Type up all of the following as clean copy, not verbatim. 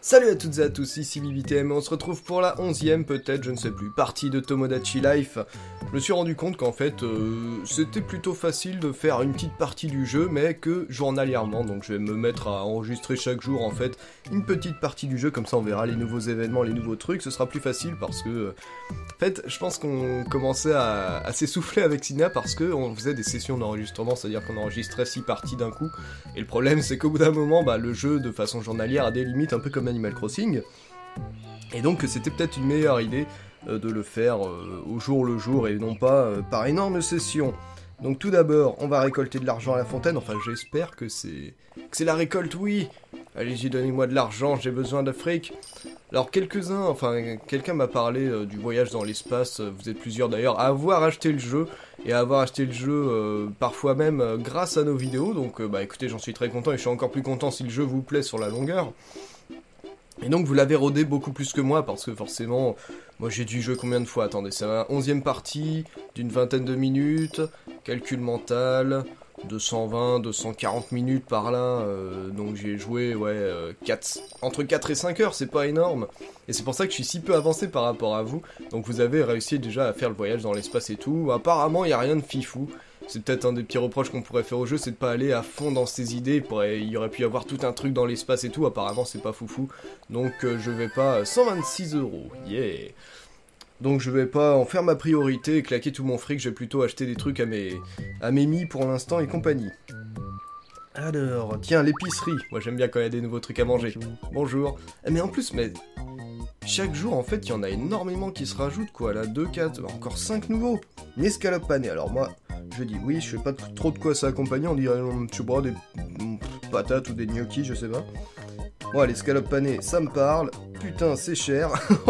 Salut à toutes et à tous, ici BBTM et on se retrouve pour la 11e peut-être, je ne sais plus, partie de Tomodachi Life. Je me suis rendu compte qu'en fait, c'était plutôt facile de faire une petite partie du jeu, mais que journalièrement, donc je vais me mettre à enregistrer chaque jour en fait une petite partie du jeu, comme ça on verra les nouveaux événements, les nouveaux trucs, ce sera plus facile parce que, en fait, je pense qu'on commençait à s'essouffler avec Sina parce qu'on faisait des sessions d'enregistrement, c'est-à-dire qu'on enregistrait 6 parties d'un coup, et le problème c'est qu'au bout d'un moment, le jeu de façon journalière a des limites un peu comme Animal Crossing, et donc c'était peut-être une meilleure idée de le faire au jour le jour et non pas par énorme session. Donc tout d'abord, on va récolter de l'argent à la fontaine, enfin j'espère que c'est la récolte, oui. Allez-y, donnez-moi de l'argent, j'ai besoin de fric. Alors quelqu'un m'a parlé du voyage dans l'espace, vous êtes plusieurs d'ailleurs à avoir acheté le jeu, et à avoir acheté le jeu parfois même grâce à nos vidéos, donc écoutez, j'en suis très content et je suis encore plus content si le jeu vous plaît sur la longueur. Et donc vous l'avez rodé beaucoup plus que moi, parce que forcément, moi j'ai dû jouer combien de fois? Attendez, c'est ma 11e partie, d'une vingtaine de minutes, calcul mental, 220, 240 minutes par là, donc j'ai joué, entre 4 et 5 heures, c'est pas énorme. Et c'est pour ça que je suis si peu avancé par rapport à vous, donc vous avez réussi déjà à faire le voyage dans l'espace et tout, apparemment il n'y a rien de fifou. C'est peut-être un des petits reproches qu'on pourrait faire au jeu, c'est de pas aller à fond dans ses idées, il y aurait pu y avoir tout un truc dans l'espace et tout, apparemment c'est pas foufou, donc je vais pas... 126 €, yeah. Donc je vais pas en faire ma priorité et claquer tout mon fric, je vais plutôt acheter des trucs à mes mi pour l'instant et compagnie. Alors, tiens, l'épicerie, moi j'aime bien quand il y a des nouveaux trucs à manger. Bonjour. Mais en plus, chaque jour, en fait, il y en a énormément qui se rajoutent, quoi. Là, 2, 4, encore 5 nouveaux. Une escalope panée. Alors moi, je dis oui, je sais pas trop de quoi ça accompagne. On dirait, je sais pas, des patates ou des gnocchis, je sais pas. Bon, l'escalope panée, ça me parle. Putain, c'est cher.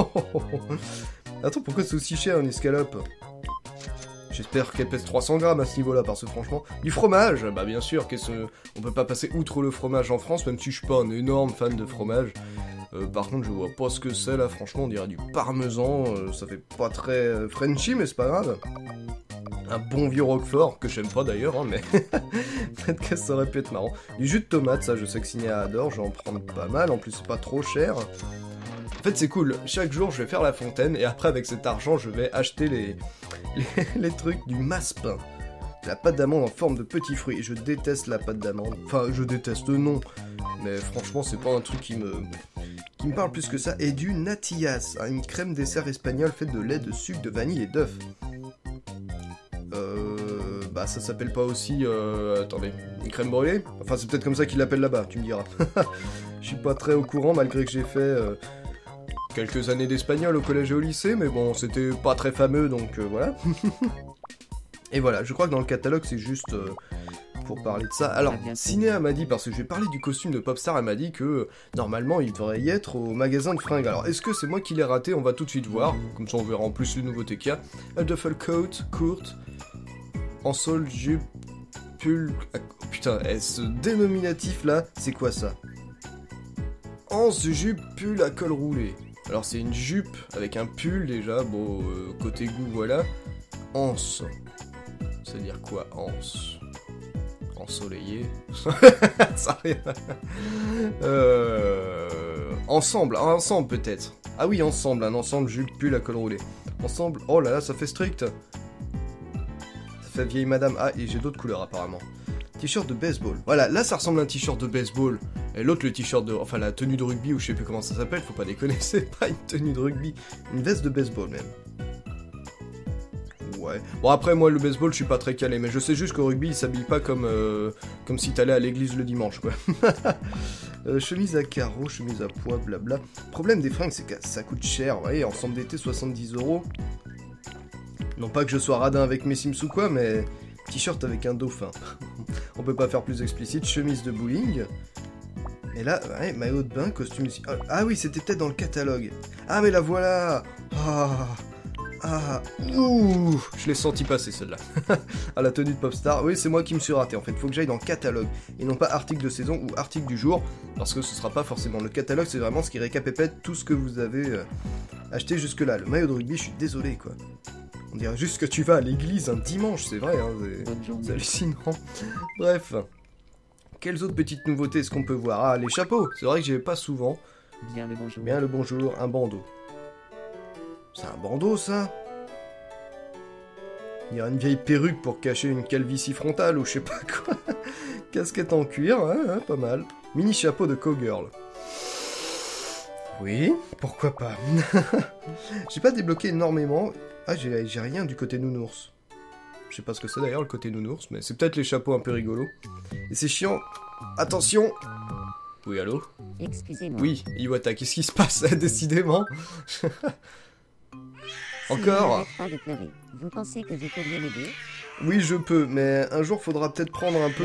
Attends, pourquoi c'est aussi cher, une escalope? J'espère qu'elle pèse 300 grammes à ce niveau-là, parce que franchement... Du fromage, bah bien sûr, on peut pas passer outre le fromage en France, même si je suis pas un énorme fan de fromage. Par contre, je vois pas ce que c'est là, franchement, on dirait du parmesan, ça fait pas très Frenchy, mais c'est pas grave. Un bon vieux roquefort, que j'aime pas d'ailleurs, hein, mais peut-être que ça aurait pu être marrant. Du jus de tomate, ça je sais que Cinéa adore, je vais en prendre pas mal, en plus c'est pas trop cher. En fait c'est cool, chaque jour je vais faire la fontaine, et après avec cet argent je vais acheter les trucs du massepain. La pâte d'amande en forme de petits fruits, je déteste la pâte d'amande, enfin je déteste non, mais franchement c'est pas un truc qui me parle plus que ça. Et du natillas, hein, une crème dessert espagnole faite de lait, de sucre, de vanille et d'œufs. Ça s'appelle pas aussi, attendez, une crème brûlée? Enfin c'est peut-être comme ça qu'ils l'appellent là-bas, tu me diras. Je suis pas très au courant malgré que j'ai fait quelques années d'espagnol au collège et au lycée, mais bon, c'était pas très fameux, donc voilà. Et voilà, je crois que dans le catalogue c'est juste... pour parler de ça. Alors, Cinéa m'a dit, parce que je vais parler du costume de Popstar, elle m'a dit que normalement il devrait y être au magasin de fringues. Alors, est-ce que c'est moi qui l'ai raté? On va tout de suite voir. Comme ça, on verra en plus les nouveautés qu'il y a. Un duffel coat, courte, en sol, jupe, pull... Oh, putain, ce dénominatif là, c'est quoi ça? Anse, jupe, pull à col roulé. Alors, c'est une jupe avec un pull déjà. Bon, côté goût, voilà. Anse. Ça veut dire quoi, anse? Ensoleillé. Ça rien. Ensemble peut-être. Ah oui, ensemble, un ensemble jupe pull à col roulé. Ensemble, oh là là, ça fait strict. Ça fait vieille madame. Ah, et j'ai d'autres couleurs apparemment. T-shirt de baseball. Voilà, là ça ressemble à un t-shirt de baseball. Et l'autre, le t-shirt de... Enfin, la tenue de rugby, ou je sais plus comment ça s'appelle, faut pas déconner, c'est pas une tenue de rugby. Une veste de baseball même. Ouais. Bon après moi le baseball je suis pas très calé, mais je sais juste qu'au rugby il s'habille pas comme si t'allais à l'église le dimanche quoi. Chemise à carreaux, chemise à pois, blabla. Problème des fringues c'est que ça coûte cher, vous voyez, ensemble d'été 70 €. Non pas que je sois radin avec mes Sims ou quoi, mais t-shirt avec un dauphin. On peut pas faire plus explicite, chemise de bowling. Et là, ouais, maillot de bain, costume ici. Ah oui, c'était peut-être dans le catalogue. Ah mais la voilà. Ouh, je l'ai senti passer celle-là. À la tenue de Popstar. Oui, c'est moi qui me suis raté. En fait, faut que j'aille dans le catalogue et non pas article de saison ou article du jour, parce que ce sera pas forcément le catalogue. C'est vraiment ce qui récapépète tout ce que vous avez acheté jusque-là. Le maillot de rugby, je suis désolé quoi. On dirait juste que tu vas à l'église un dimanche, c'est vrai. Hein, c'est hallucinant. Bref. Quelles autres petites nouveautés est-ce qu'on peut voir? Ah, les chapeaux. C'est vrai que j'y vais pas souvent. Bien le bonjour. Bien le bonjour, un bandeau. C'est un bandeau, ça? Il y a une vieille perruque pour cacher une calvitie frontale ou je sais pas quoi. Casquette en cuir, hein, pas mal. Mini chapeau de cowgirl. Oui, pourquoi pas. J'ai pas débloqué énormément. Ah, j'ai rien du côté nounours. Je sais pas ce que c'est d'ailleurs le côté nounours, mais c'est peut-être les chapeaux un peu rigolos. Et c'est chiant. Attention. Oui, allô? Excusez-moi. Oui, Iwata, qu'est-ce qui se passe, décidément? Encore? Pas de pleurer. Vous pensez que vous pourriez m'aider? Oui, je peux, mais un jour, faudra peut-être prendre un peu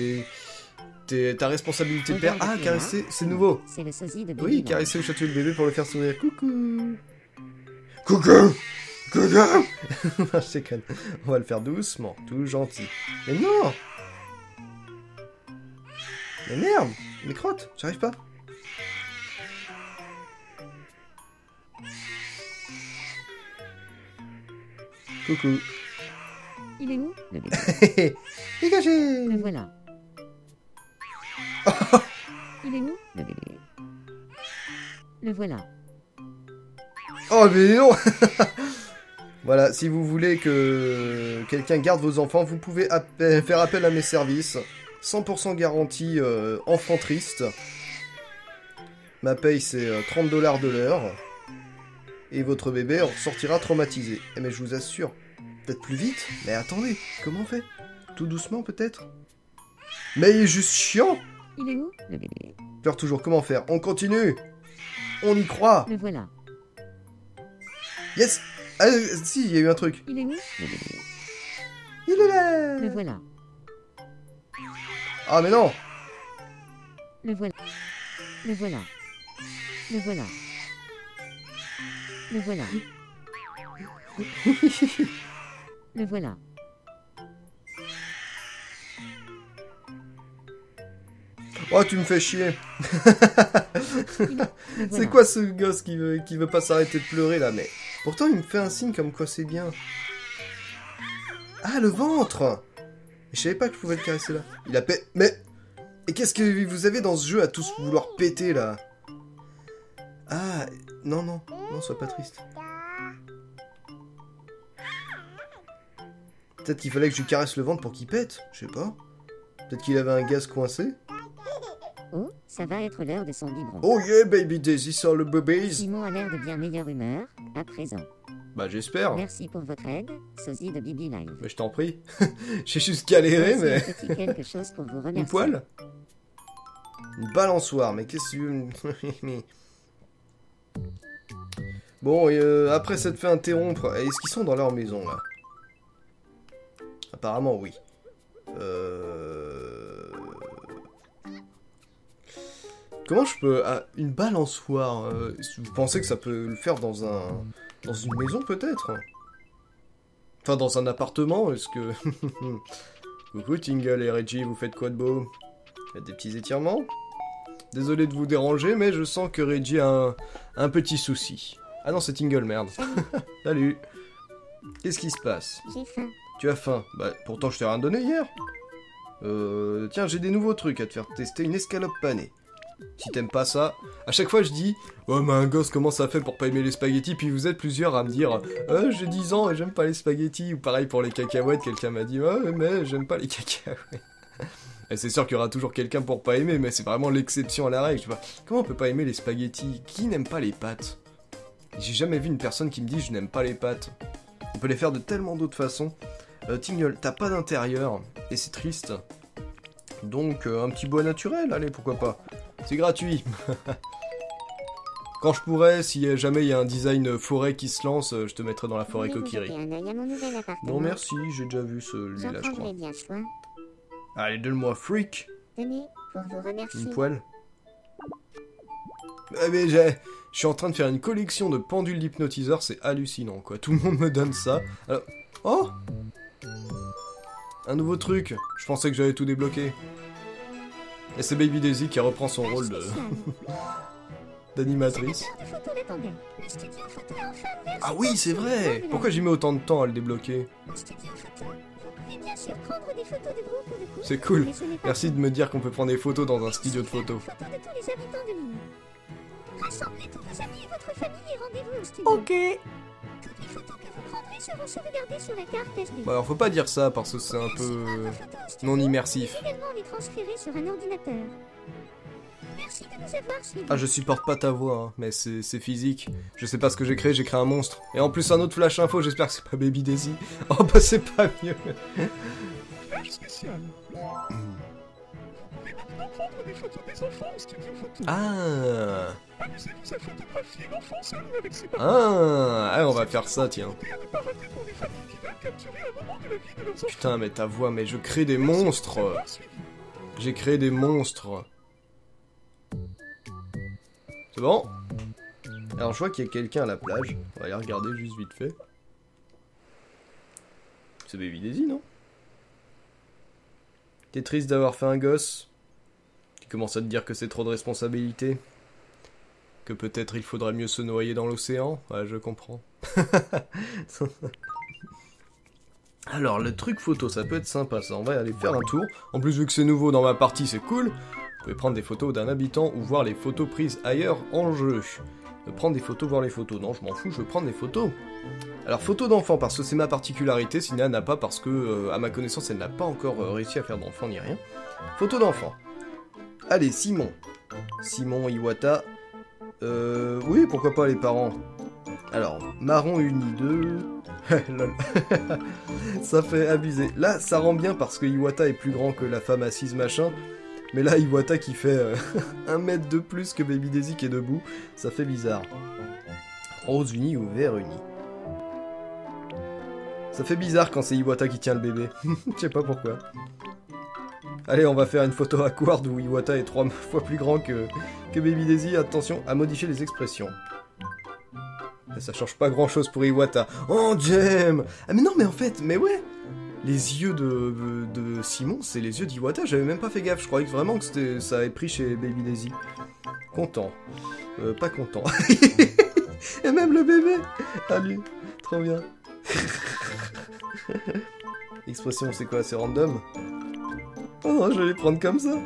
ta responsabilité de père. Ah, caresser, c'est nouveau. C'est le sosie de bébé. Oui, caresser ou chatouiller le bébé pour le faire sourire. Coucou. Coucou. Coucou. Je déconne. On va le faire doucement, tout gentil. Mais non. Mais merde. Mais crotte, j'arrive pas. Coucou. Il est où, le bébé? Dégagez. Le voilà. Il est où, le bébé? Le voilà. Oh mais non. Voilà, si vous voulez que quelqu'un garde vos enfants, vous pouvez faire appel à mes services. 100% garantie enfant triste. Ma paye c'est 30 $ de l'heure. Et votre bébé en sortira traumatisé. Eh mais je vous assure, peut-être plus vite. Mais attendez, comment on fait? Tout doucement peut-être? Mais il est juste chiant. Il est où, le bébé? Pleure toujours, comment faire? On continue. On y croit. Le voilà. Yes. Ah, si, il y a eu un truc. Il est où, le bébé? Il est là. Le voilà. Ah mais non. Le voilà. Le voilà. Le voilà. Le voilà. Le voilà. Oh, tu me fais chier. Le C'est voilà. quoi ce gosse qui veut pas s'arrêter de pleurer là? Mais pourtant il me fait un signe comme quoi c'est bien. Ah, le ventre. Je savais pas que je pouvais le caresser là. Il a Mais et qu'est-ce que vous avez dans ce jeu à tous vouloir péter là? Ah, non, non, non, sois pas triste. Peut-être qu'il fallait que je lui caresse le ventre pour qu'il pète, je sais pas. Peut-être qu'il avait un gaz coincé. Oh, ça va être l'heure de son biberon. Oh yeah, baby Daisy sort le bébé. Simon a l'air de bien meilleure humeur, à présent. Bah j'espère. Merci pour votre aide, sosie de Bibi Live. Mais je t'en prie. J'ai juste galéré, Voici mais... un petit quelque chose pour vous remercier. Une poêle? Une balançoire, mais qu'est-ce que tu veux... Bon, et après s'être fait interrompre, est-ce qu'ils sont dans leur maison, là? Apparemment, oui. Comment je peux... Ah, une balançoire, vous pensez que ça peut le faire dans une maison, peut-être? Enfin, dans un appartement, est-ce que... Coucou, Tingle et Reggie, vous faites quoi de beau? Faites des petits étirements? Désolé de vous déranger, mais je sens que Reggie a un petit souci. Ah non, c'est Tingle, merde. Salut. Qu'est-ce qui se passe? J'ai faim. Tu as faim? Bah, pourtant je t'ai rien donné hier. Tiens, j'ai des nouveaux trucs à te faire tester. Une escalope panée. Si t'aimes pas ça, à chaque fois je dis « Oh, mais un gosse, comment ça fait pour pas aimer les spaghettis ?» Puis vous êtes plusieurs à me dire « j'ai 10 ans et j'aime pas les spaghettis. » Ou pareil pour les cacahuètes, quelqu'un m'a dit « Oh, mais j'aime pas les cacahuètes. » Et c'est sûr qu'il y aura toujours quelqu'un pour pas aimer, mais c'est vraiment l'exception à la règle, tu vois. Comment on peut pas aimer les spaghettis? Qui n'aime pas les pâtes? J'ai jamais vu une personne qui me dit « Je n'aime pas les pâtes. » On peut les faire de tellement d'autres façons. Tingle, t'as pas d'intérieur, et c'est triste. Donc, un petit bois naturel, allez, pourquoi pas. C'est gratuit. Quand je pourrais, si jamais il y a un design forêt qui se lance, je te mettrai dans la forêt Kokiri. Non merci, j'ai déjà vu celui-là, je crois. bien soin. Allez, donne-moi freak. Tenez, pour vous remercier. Une poêle. Ah, mais je suis en train de faire une collection de pendules d'hypnotiseur, c'est hallucinant, quoi. Tout le monde me donne ça. Alors... Oh! Un nouveau truc. Je pensais que j'avais tout débloqué. Et c'est Baby Daisy qui reprend son rôle de... d'animatrice. Ah oui, c'est vrai! Pourquoi j'y mets autant de temps à le débloquer? C'est cool. Merci de me dire qu'on peut prendre des photos dans un studio de photos. Rassemblez tous vos amis et votre famille et rendez-vous au studio. Ok. Toutes les photos que vous prendrez seront sauvegardées sur la carte SD. Bah alors faut pas dire ça parce que c'est un peu non immersif. Vous pouvez également les transférer sur un ordinateur. Merci de nous avoir suivis. Ah je supporte pas ta voix, hein, mais c'est physique. Je sais pas ce que j'ai créé un monstre. Et en plus un autre flash info, j'espère que c'est pas Baby Daisy. Oh bah c'est pas mieux. Flash spécial. Et maintenant prendre des photos des enfants au studio photo. Ah. Amusez-vous à photographier l'enfant seul ou avec ses parents. Ah, on va faire ça tiens. Et à ne pas rater pour les familles qui veulent capturer un moment de la vie de leurs enfants. Putain mais ta voix, mais je crée des monstres. J'ai créé des monstres. C'est bon? Alors je vois qu'il y a quelqu'un à la plage. On va aller regarder juste vite fait. C'est Baby Daisy, non? T'es triste d'avoir fait un gosse? Tu commences à te dire que c'est trop de responsabilité? Que peut-être il faudrait mieux se noyer dans l'océan? Ouais, je comprends. Alors, le truc photo, ça peut être sympa, ça. On va aller faire un tour. En plus, vu que c'est nouveau dans ma partie, c'est cool. Vous pouvez prendre des photos d'un habitant ou voir les photos prises ailleurs en jeu. Prendre des photos, voir les photos. Non, je m'en fous, je veux prendre des photos. Alors, photos d'enfant, parce que c'est ma particularité. Sina n'a pas, parce que, à ma connaissance, elle n'a pas encore réussi à faire d'enfant ni rien. Photos d'enfant. Allez, Simon. Simon Iwata. Oui, pourquoi pas les parents. Alors, Marron uni 2. Lol. Ça fait abuser. Là, ça rend bien parce que Iwata est plus grand que la femme assise machin. Mais là, Iwata qui fait 1 mètre de plus que Baby Daisy qui est debout, ça fait bizarre. Rose uni ou vert uni. Ça fait bizarre quand c'est Iwata qui tient le bébé. Je sais pas pourquoi. Allez, on va faire une photo à quart où Iwata est 3 fois plus grand que Baby Daisy. Attention à modifier les expressions. Ça change pas grand chose pour Iwata. Oh, Jem! Ah mais non, mais en fait, mais ouais! Les yeux de Simon, c'est les yeux d'Iwata, j'avais même pas fait gaffe, je croyais que vraiment que ça avait pris chez Baby Daisy. Content. Pas content. Et même le bébé! Ah lui, trop bien. Expression, c'est quoi? C'est random? Oh non, je vais les prendre comme ça.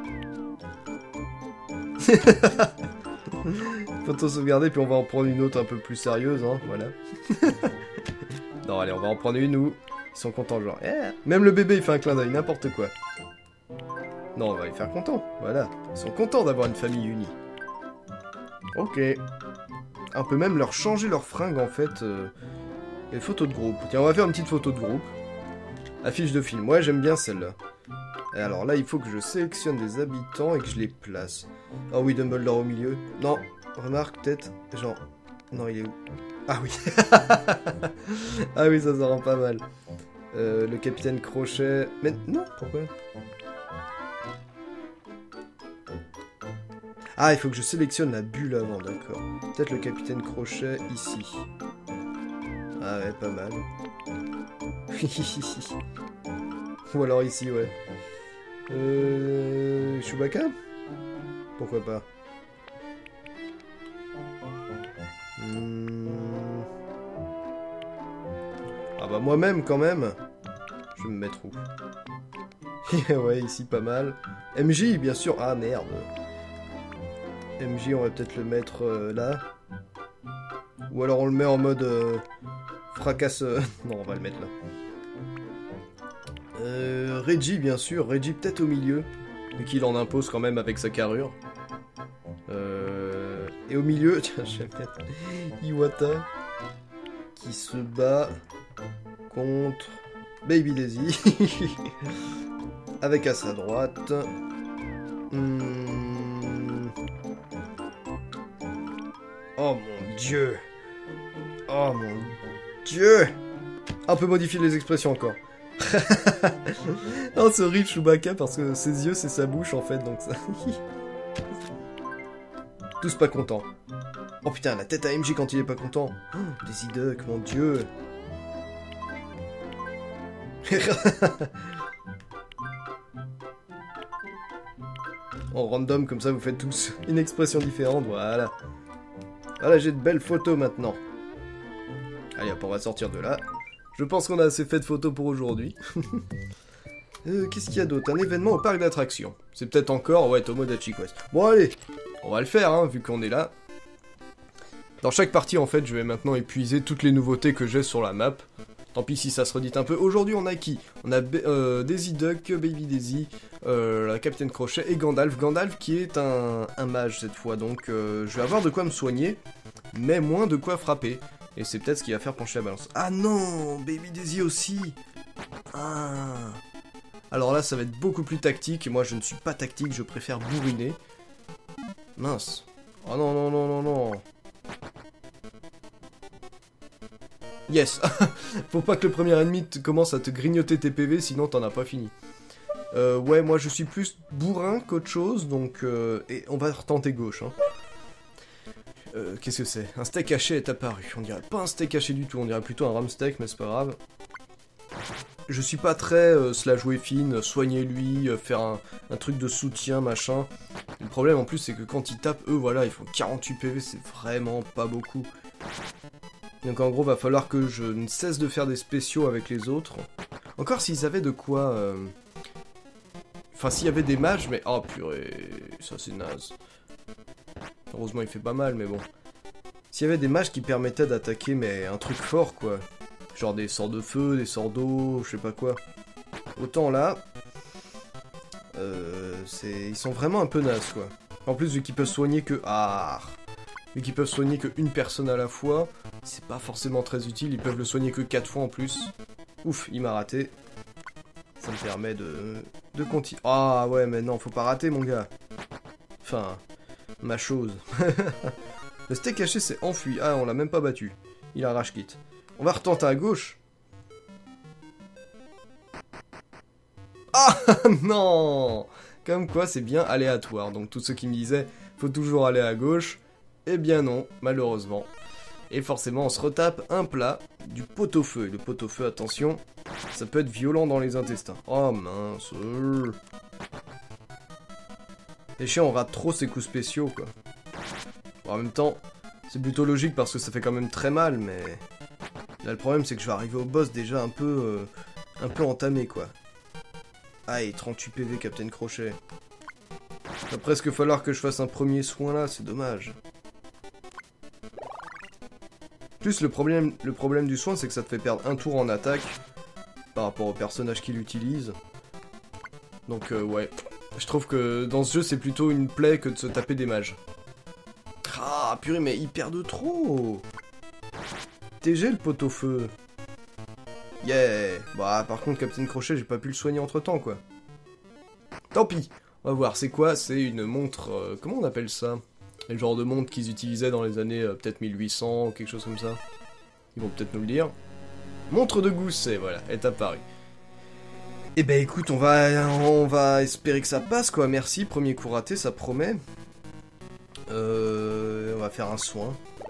Photo sauvegardée, puis on va en prendre une autre un peu plus sérieuse, hein, voilà. Non, allez, on va en prendre une où ils sont contents, genre, yeah. Même le bébé, il fait un clin d'œil, n'importe quoi. Non, on va les faire contents, voilà. Ils sont contents d'avoir une famille unie. Ok. On peut même leur changer leur fringue, en fait. Et photo de groupe. Tiens, on va faire une petite photo de groupe. Affiche de film, ouais, j'aime bien celle-là. Et alors là, il faut que je sélectionne des habitants et que je les place. Ah oui, Dumbledore au milieu. Non, remarque, peut-être, genre... Non, il est où? Ah oui. Ah oui, ça rend pas mal. Le capitaine Crochet... Mais non, pourquoi? Ah, il faut que je sélectionne la bulle avant, d'accord. Peut-être le capitaine Crochet ici. Ah ouais, pas mal. Ou alors ici, ouais. Chewbacca? Pourquoi pas? Ah bah moi-même, quand même. Je vais me mettre où? Ouais, ici, pas mal. MJ, bien sûr. Ah, merde. MJ, on va peut-être le mettre là. Ou alors on le met en mode fracasse... Non, on va le mettre là. Reggie, bien sûr. Reggie, peut-être au milieu. Mais qu'il en impose quand même avec sa carrure. Et au milieu, tiens, je vais mettre Iwata qui se bat contre Baby Daisy. Avec à sa droite... Oh mon dieu! Oh mon dieu! On peut modifier les expressions encore. Non, c'est horrible Chewbacca parce que ses yeux c'est sa bouche en fait, donc ça... Tous pas contents. Oh putain, la tête à MJ quand il est pas content. Oh, Daisy Duck, mon dieu. En random, comme ça vous faites tous une expression différente, voilà. Voilà, j'ai de belles photos maintenant. Allez hop, on va sortir de là. Je pense qu'on a assez fait de photos pour aujourd'hui. Qu'est-ce qu'il y a d'autre? Un événement au parc d'attractions. C'est peut-être encore, ouais, Tomodachi Quest. Bon allez, on va le faire, hein, vu qu'on est là. Dans chaque partie, en fait, je vais maintenant épuiser toutes les nouveautés que j'ai sur la map. Tant pis si ça se redite un peu. Aujourd'hui, on a qui? On a Daisy Duck, Baby Daisy, la Capitaine Crochet et Gandalf. Gandalf qui est un mage cette fois, donc je vais avoir de quoi me soigner, mais moins de quoi frapper. Et c'est peut-être ce qui va faire pencher la balance. Ah non, Baby Daisy aussi. Ah. Alors là, ça va être beaucoup plus tactique. Moi, je ne suis pas tactique, je préfère bourriner. Mince. Oh non, non, non, non, non. Yes. Faut pas que le premier ennemi commence à te grignoter tes PV, sinon t'en as pas fini. Ouais, moi je suis plus bourrin qu'autre chose, donc... et on va retenter gauche, hein. Qu'est-ce que c'est? Un steak haché est apparu. On dirait pas un steak haché du tout, on dirait plutôt un ram steak, mais c'est pas grave. Je suis pas très se la jouer fine, soigner-lui, faire un truc de soutien, machin. Le problème en plus, c'est que quand ils tapent, eux, voilà, ils font 48 PV, c'est vraiment pas beaucoup. Donc en gros, va falloir que je ne cesse de faire des spéciaux avec les autres. Encore s'ils avaient de quoi... Enfin, s'il y avait des mages, mais... Oh purée, ça c'est naze. Heureusement, il fait pas mal, mais bon. S'il y avait des mages qui permettaient d'attaquer, mais un truc fort, quoi. Genre des sorts de feu, des sorts d'eau, je sais pas quoi. Autant là... Ils sont vraiment un peu nazes, quoi. En plus, vu qu'ils peuvent soigner que... Ah, vu qu'ils peuvent soigner que une personne à la fois, c'est pas forcément très utile, ils peuvent le soigner que 4 fois en plus. Ouf, il m'a raté. Ça me permet de continuer. Ah ouais, mais non, faut pas rater, mon gars. Enfin, ma chose. Le steak haché s'est enfui. Ah, on l'a même pas battu. Il a rage quitte. On va retenter à gauche. Ah non! Comme quoi, c'est bien aléatoire. Donc tous ceux qui me disaient, faut toujours aller à gauche. Eh bien non, malheureusement. Et forcément, on se retape un plat du pot-au-feu. Et le pot-au-feu, attention, ça peut être violent dans les intestins. Oh mince. Les chiens, on rate trop ces coups spéciaux, quoi. Bon, en même temps, c'est plutôt logique parce que ça fait quand même très mal, mais... Là, le problème, c'est que je vais arriver au boss déjà un peu entamé, quoi. Aïe, 38 PV, Capitaine Crochet. Il va presque falloir que je fasse un premier soin là, c'est dommage. Plus le problème du soin, c'est que ça te fait perdre un tour en attaque par rapport au personnage qui l'utilise. Donc ouais, je trouve que dans ce jeu, c'est plutôt une plaie que de se taper des mages. Ah purée, mais il perd de trop. TG le pot-au-feu. Yeah. Bah par contre, Capitaine Crochet, j'ai pas pu le soigner entre temps, quoi. Tant pis. On va voir, c'est quoi? C'est une montre... comment on appelle ça? Le genre de montre qu'ils utilisaient dans les années peut-être 1800 ou quelque chose comme ça. Ils vont peut-être nous le dire. Montre de gousset, voilà, est apparue. Eh ben écoute, on va espérer que ça passe, quoi. Merci, premier coup raté, ça promet. On va faire un soin.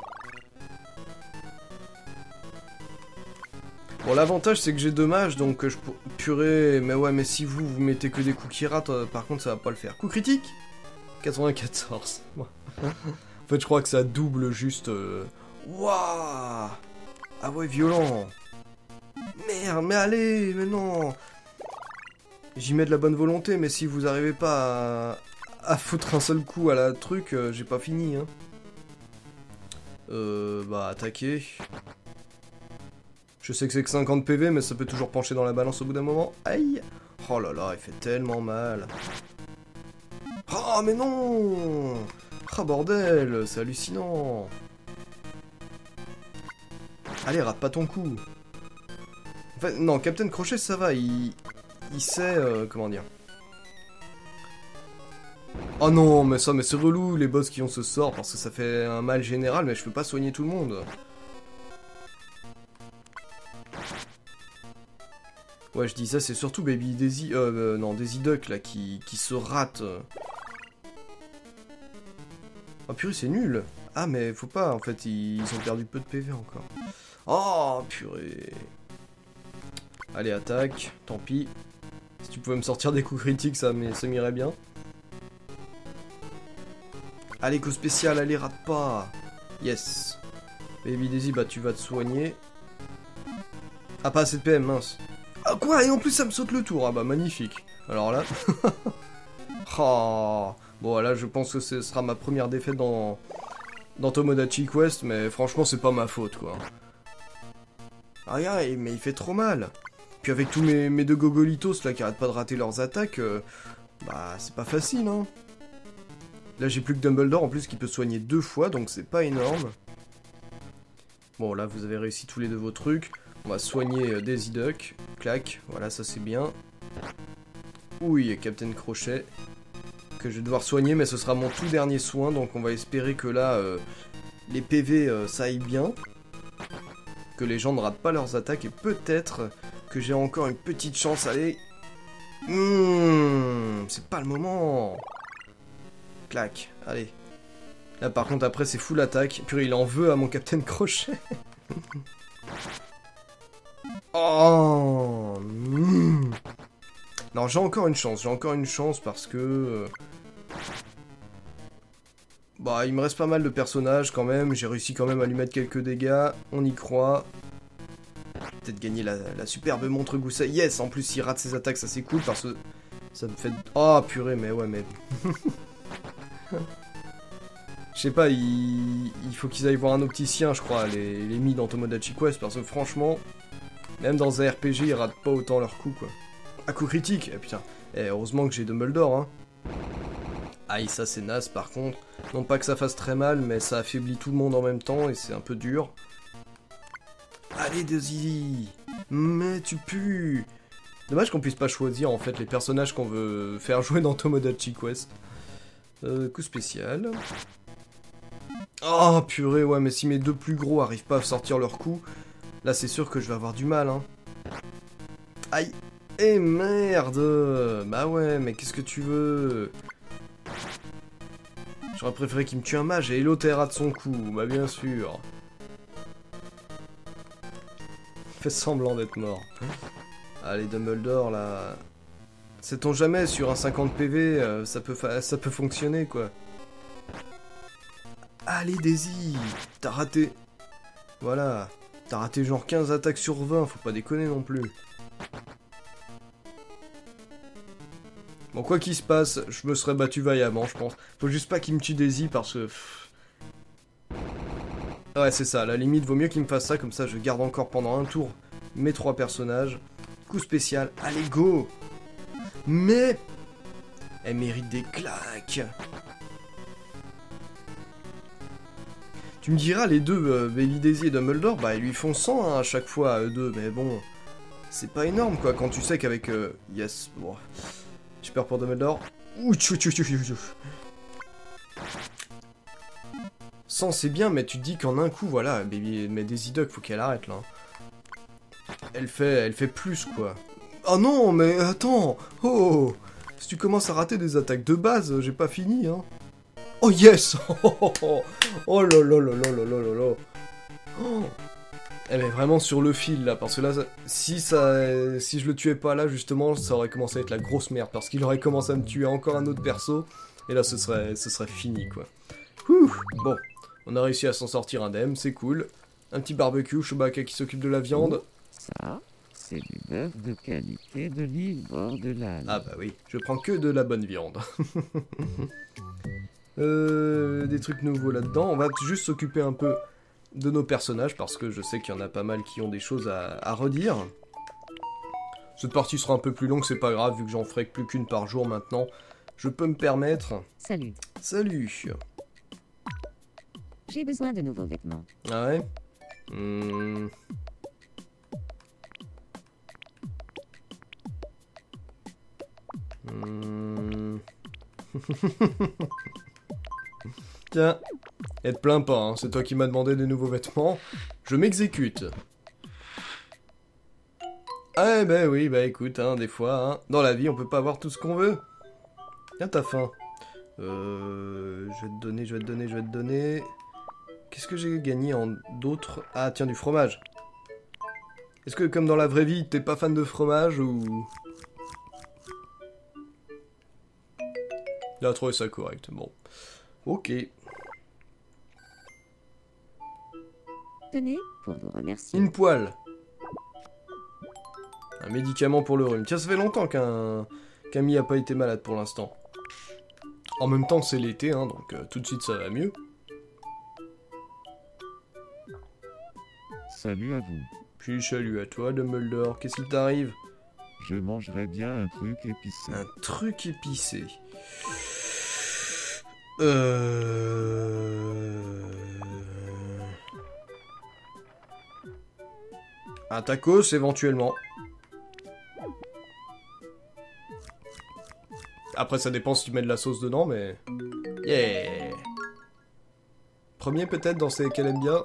Bon, l'avantage c'est que j'ai 2 mages, donc je peux... Purée, mais ouais, mais si vous mettez que des coups qui ratent, par contre ça va pas le faire. Coup critique 94. En fait, je crois que ça double juste... Waouh. Ah ouais, violent. Merde, mais allez, mais non. J'y mets de la bonne volonté, mais si vous arrivez pas à foutre un seul coup à la truc, j'ai pas fini, hein. Bah, attaquer. Je sais que c'est que 50 PV, mais ça peut toujours pencher dans la balance au bout d'un moment. Aïe. Oh là là, il fait tellement mal. Oh, mais non. Oh, bordel, c'est hallucinant. Allez, rate pas ton coup. En fait, non, Capitaine Crochet, ça va, il sait... comment dire. Oh non, mais ça, mais c'est relou, les boss qui ont ce sort, parce que ça fait un mal général, mais je peux pas soigner tout le monde. Ouais, je dis ça, c'est surtout Baby Daisy... non, Daisy Duck, là, qui se rate. Oh purée, c'est nul. Ah, mais faut pas, en fait, ils ont perdu peu de PV encore. Oh, purée. Allez, attaque, tant pis. Si tu pouvais me sortir des coups critiques, ça m'irait bien. Allez, coup spécial, allez, rate pas. Yes. Baby Daisy, bah tu vas te soigner. Ah, pas assez de PM, mince. Ah quoi? Et en plus ça me saute le tour. Ah bah magnifique. Alors là... oh. Bon là je pense que ce sera ma première défaite dans dans Tomodachi Quest, mais franchement, c'est pas ma faute, quoi. Ah, regarde, mais il fait trop mal. Puis avec tous mes deux gogolitos, là, qui arrêtent pas de rater leurs attaques, bah, c'est pas facile, hein. Là, j'ai plus que Dumbledore, en plus, qui peut soigner 2 fois, donc c'est pas énorme. Bon, là, vous avez réussi tous les deux vos trucs. On va soigner Daisy Duck. Clac, voilà, ça c'est bien. Oui, Captain Crochet. Que je vais devoir soigner, mais ce sera mon tout dernier soin, donc on va espérer que là, les PV, ça aille bien. Que les gens ne ratent pas leurs attaques, et peut-être que j'ai encore une petite chance, allez. C'est pas le moment. Clac, allez. Là par contre après c'est full attaque. Purée, il en veut à mon Captain Crochet. Oh Non, j'ai encore une chance parce que... Bah, il me reste pas mal de personnages quand même, j'ai réussi quand même à lui mettre quelques dégâts, on y croit. Peut-être gagner la superbe montre Gousset. Yes, en plus s'il rate ses attaques, ça c'est cool parce que ça me fait... Oh purée, mais ouais, mais... Je sais pas, il faut qu'ils aillent voir un opticien, je crois, les mis dans Tomodachi Quest, parce que franchement, même dans un RPG, ils ratent pas autant leur coup, quoi. À coup critique, eh putain, heureusement que j'ai Dumbledore, hein. Aïe, ça c'est naze par contre. Non pas que ça fasse très mal, mais ça affaiblit tout le monde en même temps, et c'est un peu dur. Allez, Daisy, mais tu pues. Dommage qu'on puisse pas choisir, en fait, les personnages qu'on veut faire jouer dans Tomodachi Quest. Coup spécial. Oh purée, ouais, mais si mes deux plus gros arrivent pas à sortir leur coup, là c'est sûr que je vais avoir du mal, hein. Aïe. Eh merde. Bah ouais, mais qu'est-ce que tu veux? J'aurais préféré qu'il me tue un mage et l'autre rate son coup, bah bien sûr. Fais semblant d'être mort. Allez, Dumbledore, là... Sait-on jamais, sur un 50 PV, ça peut fonctionner, quoi. Allez, Daisy, t'as raté. Voilà, t'as raté genre 15 attaques sur 20, faut pas déconner non plus. Bon, quoi qu'il se passe, je me serais battu vaillamment, je pense. Faut juste pas qu'il me tue Daisy, parce que... Ouais, c'est ça, à la limite, vaut mieux qu'il me fasse ça, comme ça je garde encore pendant un tour mes 3 personnages. Coup spécial, allez, go! Mais... Elle mérite des claques. Tu me diras, les deux, Baby Daisy et Dumbledore, bah ils lui font 100 hein, à chaque fois, eux deux, mais bon... C'est pas énorme, quoi, quand tu sais qu'avec... Yes, bon... J'ai peur pour Dumbledore. Ouh, 100 c'est bien, mais tu te dis qu'en un coup, voilà, mais Daisy Duck, faut qu'elle arrête, là. Elle fait plus, quoi. Oh non, mais attends. Oh, si tu commences à rater des attaques de base, j'ai pas fini, hein. Oh yes. Oh là là là là là là là. Oh. Elle est vraiment sur le fil, là, parce que là, si je le tuais pas là, justement, ça aurait commencé à être la grosse merde, parce qu'il aurait commencé à me tuer encore un autre perso, et là, ce serait fini, quoi. Ouh, bon, on a réussi à s'en sortir indemne, c'est cool. Un petit barbecue, Chewbacca qui s'occupe de la viande. Ça, c'est du bœuf de qualité de l'île bord de l'âne. Ah bah oui, je prends que de la bonne viande. Des trucs nouveaux là-dedans, on va juste s'occuper un peu de nos personnages, parce que je sais qu'il y en a pas mal qui ont des choses à redire. Cette partie sera un peu plus longue, c'est pas grave, vu que j'en ferai plus qu'une par jour maintenant. Je peux me permettre... Salut. Salut. J'ai besoin de nouveaux vêtements. Ah ouais Tiens, et te plains pas, hein, c'est toi qui m'as demandé des nouveaux vêtements. Je m'exécute. Ah ben oui, bah écoute, hein, des fois, hein, dans la vie, on peut pas avoir tout ce qu'on veut. Tiens, t'as faim. Je vais te donner... Qu'est-ce que j'ai gagné en d'autres? Ah, tiens, du fromage. Est-ce que, comme dans la vraie vie, t'es pas fan de fromage, ou... Il a trouvé ça correct, bon. Ok. Tenez, pour vous remercier. Une poêle. Un médicament pour le rhume. Tiens, ça fait longtemps qu'un Camille a pas été malade pour l'instant. En même temps, c'est l'été, hein, donc tout de suite ça va mieux. Salut à vous. Puis salut à toi, Dumbledore. Qu'est-ce qui t'arrive? Je mangerais bien un truc épicé. Un truc épicé. Un tacos éventuellement. Après ça dépend si tu mets de la sauce dedans, mais... Yeah. Premier peut-être dans ces qu'elle aime bien.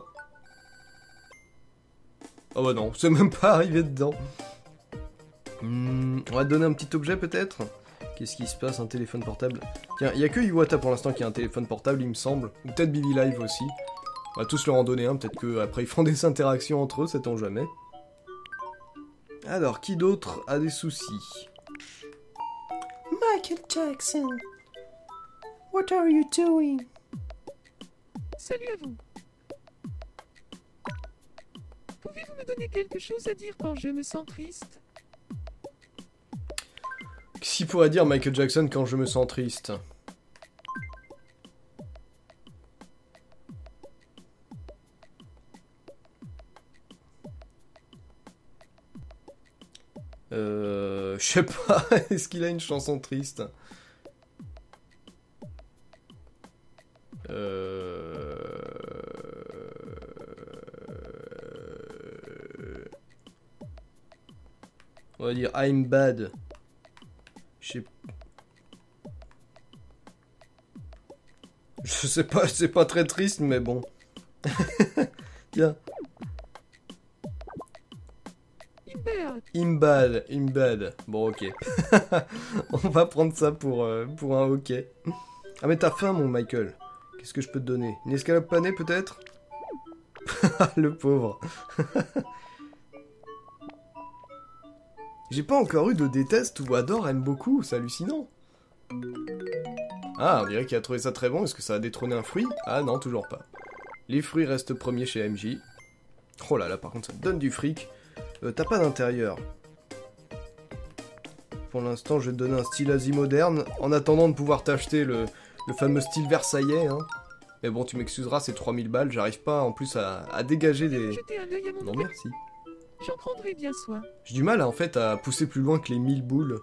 Oh bah non, c'est même pas arrivé dedans. On va te donner un petit objet peut-être. Qu'est-ce qui se passe? Un téléphone portable. Tiens, il y a que Iwata pour l'instant qui a un téléphone portable, il me semble. Ou peut-être Billy Live aussi. On va tous leur en donner un, peut-être qu'après ils font des interactions entre eux, sait-on jamais. Alors, qui d'autre a des soucis? Michael Jackson, what are you doing? Salut à vous. Pouvez-vous me donner quelque chose à dire quand je me sens triste? Qu'est-ce qu'il pourrait dire Michael Jackson quand je me sens triste? Je sais pas, est-ce qu'il a une chanson triste? On va dire I'm bad. Je sais pas, c'est pas très triste, mais bon. Tiens. Imbad. Bon, ok. On va prendre ça pour un ok. Ah, mais t'as faim, mon Michael. Qu'est-ce que je peux te donner? Une escalope panée, peut-être? Le pauvre. J'ai pas encore eu de déteste ou adore aime beaucoup, c'est hallucinant. Ah, on dirait qu'il a trouvé ça très bon. Est-ce que ça a détrôné un fruit? Ah non, toujours pas. Les fruits restent premiers chez MJ. Oh là là, par contre, ça te donne du fric. T'as pas d'intérieur. Pour l'instant, je vais te donner un style Asie moderne, en attendant de pouvoir t'acheter le fameux style versaillais. Hein. Mais bon, tu m'excuseras, c'est 3000 balles, j'arrive pas en plus à dégager des... Jeter un œil à mon Non, prix. merci. J'en prendrai bien soin. J'ai du mal, en fait, à pousser plus loin que les 1000 boules.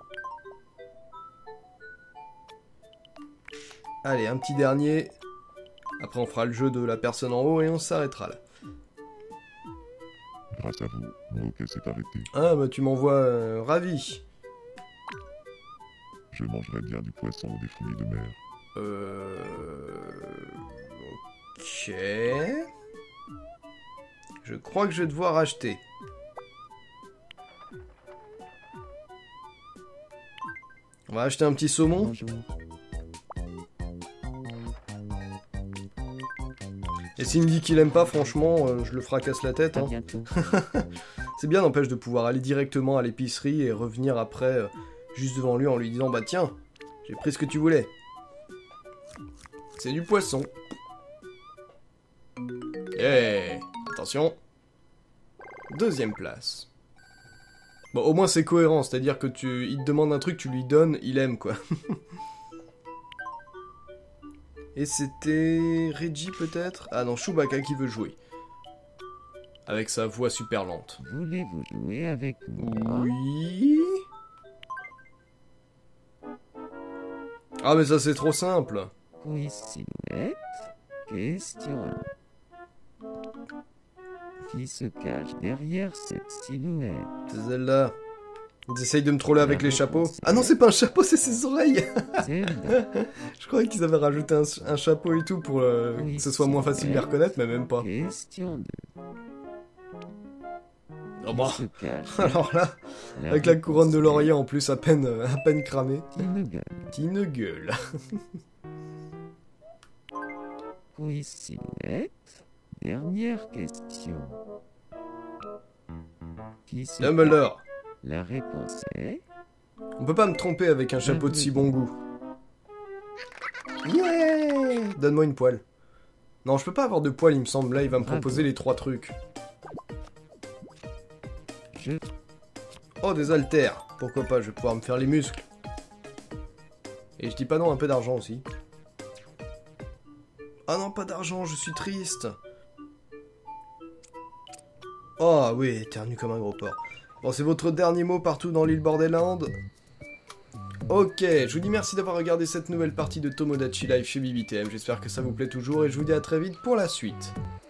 Allez, un petit dernier. Après, on fera le jeu de la personne en haut et on s'arrêtera là. Grâce à vous, mon hockey s'est arrêté. Ah, bah tu m'envoies ravi. Je mangerai bien du poisson ou des fruits de mer. Ok. Je crois que je vais devoir acheter. On va acheter un petit saumon. Bonjour. Et s'il me dit qu'il aime pas, franchement, je le fracasse la tête. À Hein. bientôt. C'est bien, n'empêche, de pouvoir aller directement à l'épicerie et revenir après, juste devant lui, en lui disant « Bah tiens, j'ai pris ce que tu voulais. » C'est du poisson. Yeah. Attention. Deuxième place. Bon, au moins c'est cohérent, c'est-à-dire que il te demande un truc, tu lui donnes, il aime, quoi. Et c'était... Reggie, peut-être? Ah non, Chewbacca qui veut jouer. Avec sa voix super lente. Voulez-vous jouer avec moi? Oui... Ah mais ça c'est trop simple. Oui, silhouette. Question 1. Qui se cache derrière cette silhouette? C'est celle-là. Ils essayent de me troller avec La les chapeaux. réponse Ah non, est- c'est pas un chapeau, c'est ses oreilles. Zelda. Je croyais qu'ils avaient rajouté un chapeau et tout pour Oui, que ce soit moins facile de les reconnaître, mais même pas. Question 2. Oh bah, Qui se cache alors là, La avec la réponse couronne de est laurier en plus, à peine cramée. Tinugel. Tine gueule. Oui, silhouette. Dernière question. Qui se Dumbledore. La réponse est... On peut pas me tromper avec un chapeau de si bon goût. Yeah. Donne-moi une poêle. Non, je peux pas avoir de poêle, il me semble. Là, il va me Bravo. proposer les 3 trucs. Je... Oh, des haltères. Pourquoi pas, je vais pouvoir me faire les muscles. Et je dis pas non, un peu d'argent aussi. Ah non, pas d'argent, je suis triste. Oh oui, éternue comme un gros porc. Bon, c'est votre dernier mot partout dans l'île Borderland? Ok, je vous dis merci d'avoir regardé cette nouvelle partie de Tomodachi Life chez BBTM. J'espère que ça vous plaît toujours et je vous dis à très vite pour la suite.